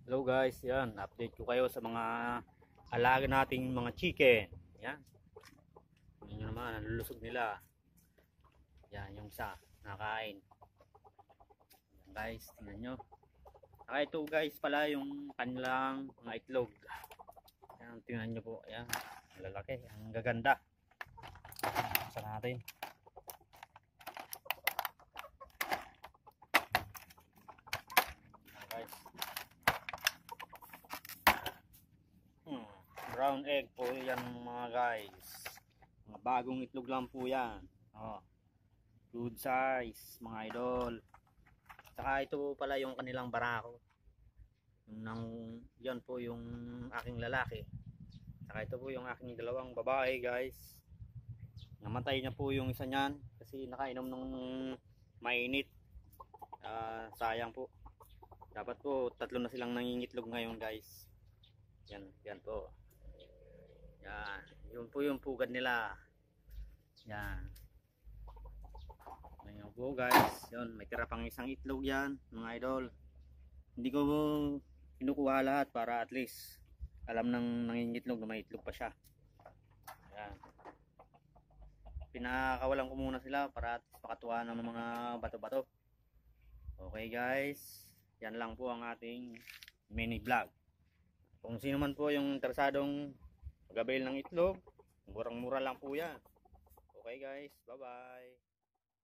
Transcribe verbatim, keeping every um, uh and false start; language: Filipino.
Hello guys, yan, update ko kayo sa mga alaga nating mga chicken. Yan. Yun naman, nalulusog nila. Yan, yung isa, nakain. Yan guys, tingnan nyo. Saka ito guys pala yung kanilang mga itlog. Yan, tingnan nyo po. Yan, lalaki, ang gaganda. Sa natin. Brown egg po yan mga guys, mga bagong itlog lang po yan. Oh, good size mga idol. Saka ito pala yung kanilang barako, yung nang, yan po yung aking lalaki. Saka ito po yung aking dalawang babae guys. Namatay na po yung isa nyan kasi nakainom ng mainit. uh, sayang po, dapat po tatlo na silang nangingitlog ngayon guys. Yan, yan po. Yan, yun po yung pugad nila. Yan. Ayan po guys. Yun, may tira pang isang itlog yan mga idol. Hindi ko kinukuha lahat para at least alam nang nangingitlog na may itlog pa siya. Yan. Pinakawalan ko muna sila para at pakatuwa ng mga bato-bato. Okay guys, yan lang po ang ating mini vlog. Kung sino man po yung interesadong mag-avail ng itlog, murang-mura lang po yan. Okay guys, bye bye.